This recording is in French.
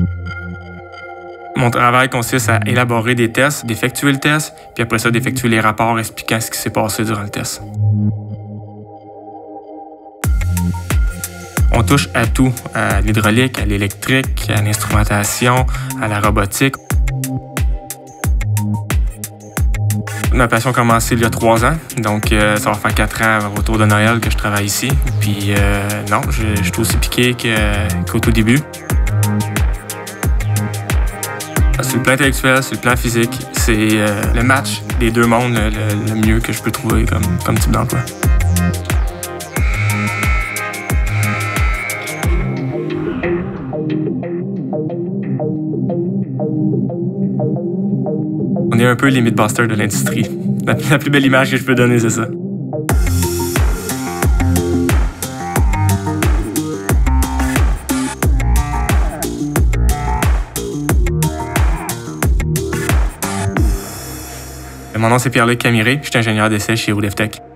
Mon travail consiste à élaborer des tests, d'effectuer le test, puis après ça, d'effectuer les rapports expliquant ce qui s'est passé durant le test. On touche à tout, à l'hydraulique, à l'électrique, à l'instrumentation, à la robotique. Ma passion a commencé il y a 3 ans, donc ça va faire 4 ans autour de Noël que je travaille ici. Puis non, je suis aussi piqué qu'au tout début. Sur le plan intellectuel, sur le plan physique, c'est le match des deux mondes le mieux que je peux trouver comme type d'emploi. On est un peu les Mythbusters de l'industrie. La plus belle image que je peux donner, c'est ça. Mon nom, c'est Pierre-Luc Camiré. Je suis ingénieur d'essai chez Roulevtech.